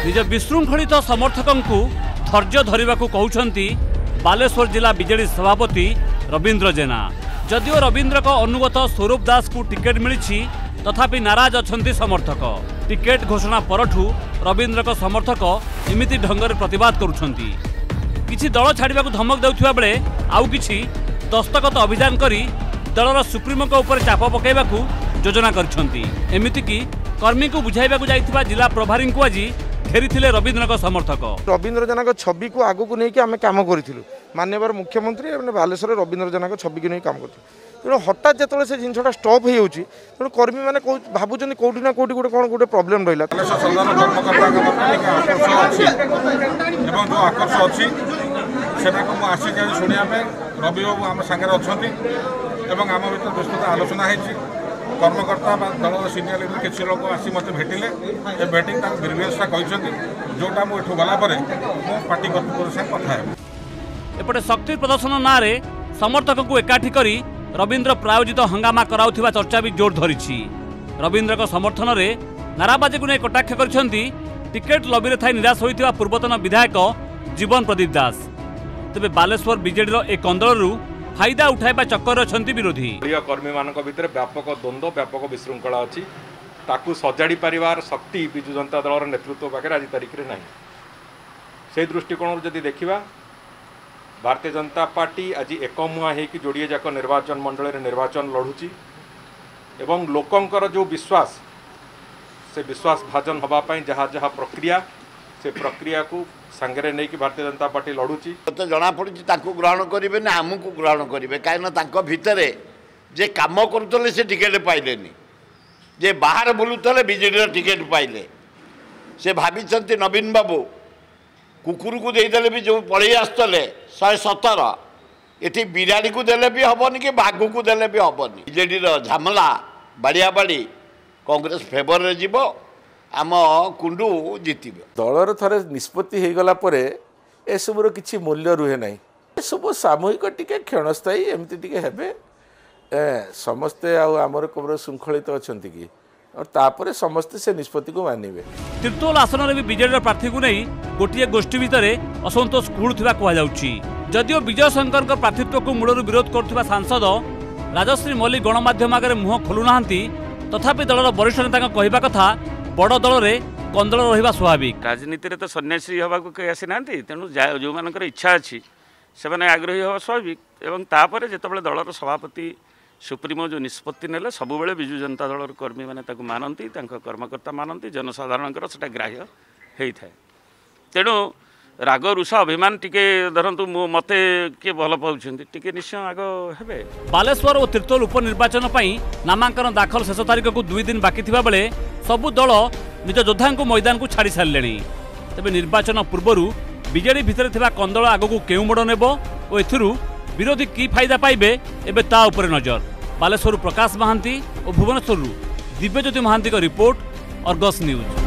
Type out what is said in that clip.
निज विशृंखलित समर्थकों धैर्य धरने को कहते बालेश्वर जिला बीजेडी सभापति रवींद्र जेना। जदिओ रवींद्र को अनुगत स्वरूप दास को टिकेट मिली तथापि नाराज अच्छा समर्थक। टिकेट घोषणा परठू रवींद्र को समर्थक एमिति ढंगर प्रतिवाद करुछंती। किछि दल छाड़िबा को धमक देउथिबा बेले आउ किछि दस्तखत अभियान करी दलर सुप्रीमो को ऊपर चाप पकाइबा को योजना करछंती। एमिति की कर्मी को बुझाइबा को जाइथिबा जिला प्रभारी को आज घेरी रवींद्र को समर्थक। रवींद्र जेना को छवि को आगु को लेकिन आम कम करूँ माननीय मुख्यमंत्री बालेश्वर रवींद्र जेना को छवि को नहीं कम कर तेणु हठात जो से जिनटा स्टप हो तेणु कर्मी मैंने भावुं कौटी ना कौटी गोटे कौन गोटे प्रोब्लेम रहा आकर्ष अच्छी आसिक शुणा रवि बाबू आम सागर अच्छा आम भर विस्तृत आलोचना होती कर्मकर्ता दल सीनियर लीडर किसी लोग आसी मत भेटिले भेटिक ग्रीवेंसटा कहते जोटा मुझे गलापर मो पार्टी कर्तृपक्ष कथा है। एपटे शक्ति प्रदर्शन ना रे समर्थक को एकाठी करी रवींद्र प्रायोजित हंगामा कराउथिबा चर्चा भी जोर धरिछि। रवींद्र को समर्थन रे नाराबाजी को नहीं कटाक्ष करछंती टिकेट लबी रे थाई निराश होइथिबा पूर्वतन विधायक जीवन प्रदीप दास। तेबे बालेश्वर बीजेडी रो एक कंदलरू फायदा उठाइबा चक्कर अछंती विरोधी। कर्मी मान भितर व्यापक द्वंद्व व्यापक विशृंखला अच्छी ताकू सजाड़ी पारिबार शक्ति विजु जनता दल नेतृत्व पाखे आज तारिख में नहीं। से दृष्टिकोण जदि देखा भारतीय जनता पार्टी आज एकमुआ होकर जोड़े जाक निर्वाचन मंडल में निर्वाचन लड़ुची एवं लोकंकर जो विश्वास से विश्वास भाजन होगापाई जहाँ जहाँ प्रक्रिया से प्रक्रिया को सांगे नहीं कि भारतीय जनता पार्टी लड़ुची तो जना पड़ी ग्रहण करेंगे ना आमको ग्रहण करेंगे कहीं भितर जे कम करुले से टिकेट पाइले जे बाहर बुलूले बीजेडी टिकेट पाइले से भाई नवीन बाबू कुकुर को देदेले भी जो पलि आसते 117 ये बिराड़ी को देले भी हेनी कि बाघ को देले भी हेनी बीजेडी झमेला बाड़िया बाड़ी कांग्रेस फेवर रे जीवो आम कुंडू जीत दलर थरे निष्पत्ति हो गला परे ए सबुर किछि मूल्य रुहे ना सब सामूहिक टिके क्षणस्थायी एमती टिके हेबे समस्ते आमर कबर श्रृंखलित अछंती कि और तापरे समस्ते से निष्पत्ति को मानिबे। तीर्तोल आसन में भी बीजेडी प्रार्थी को नहीं गोटे गोष्ठी भितर असंतोष कूड़ुवा कहुच्छी। जदिओ विजय शंकर प्रार्थीत्व को मूलर विरोध करुवा सांसद राजश्री मल्लिक गणमाध्यम आगे मुह खोलुना तथापि दलर वरिष्ठ नेता कहवा कथा बड़ दल में कंदल रहा स्वाभाविक। राजनीति तो सन्यासी हवा को कहीं आसी ना तेणु जो मान इच्छा अच्छी से आग्रही हवा स्वाभाविक एवं तापर जिते दलर सभापति सुप्रीमो जो निष्पत्ति नेले सब बेले विजु जनता दल कर्मी मैंने मानती कर्मकर्ता मानती जनसाधारण से ग्राह्य होता है। तेणु राग रुषा अभिमान टिके धरतु मते किए भल पाँच टिके निश्चय आग हे। बालेश्वर और तीर्तोल उपनिर्वाचन नामांकन दाखल शेष तारीख को 2 दिन बाकी थिबा बेले सबु दल निज योद्धा को मैदान को छाड़ी सारे। तेबे निर्वाचन पूर्व बीजेडी भितर थिबा कंदल आगक केउ मोड़ नेब और एथिरु विरोधी की फायदा पाइबे एबे ता उपरे नजर। बालेश्वर प्रकाश महांती और भुवनेश्वर दिव्यज्योति महांती का रिपोर्ट, अर्गस न्यूज।